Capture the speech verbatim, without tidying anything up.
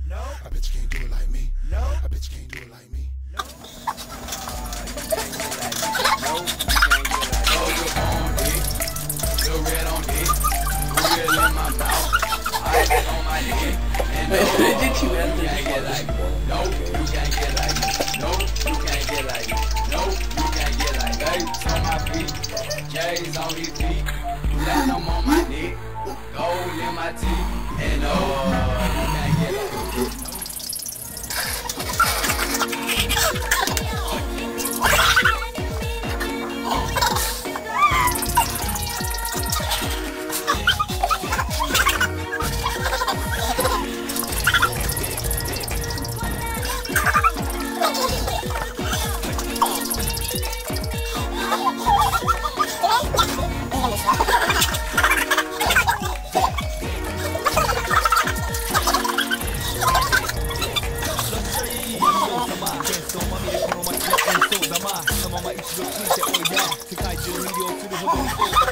No. I bet you can't do it like me. No. I bet you can't do it like me. No. No, you can't get like no, you're on dick. You're red on dick. You're real in my mouth. I get on my dick. And no, Did you you have can't get like me. No, you can't get like me. No, you can't get like me. No, you can't get like me. Bags on my feet. J's on his feet. Platinum on my neck. Gold in my teeth. And no, you can't get like me. So まま一度ついておいや世界中魅了するほどに